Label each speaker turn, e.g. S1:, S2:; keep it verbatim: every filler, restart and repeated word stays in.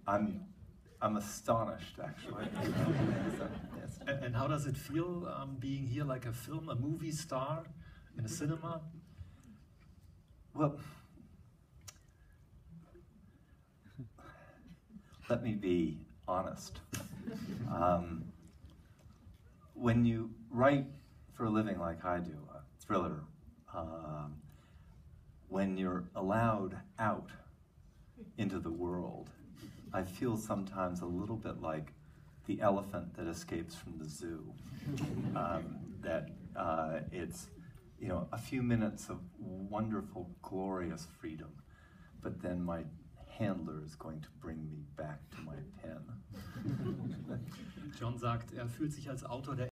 S1: I'm, I'm astonished, actually. So, yes.
S2: And, and how does it feel um, being here like a film, a movie star in a cinema?
S1: Well, let me be honest. Um, when you write for a living like I do, a thriller, um, when you're allowed out into the world, I feel sometimes a little bit like the elephant that escapes from the zoo. Um, that uh, it's, you know, a few minutes of wonderful, glorious freedom, but then my handler is going to bring me back to my pen.
S2: John sagt, er fühlt sich als Autor der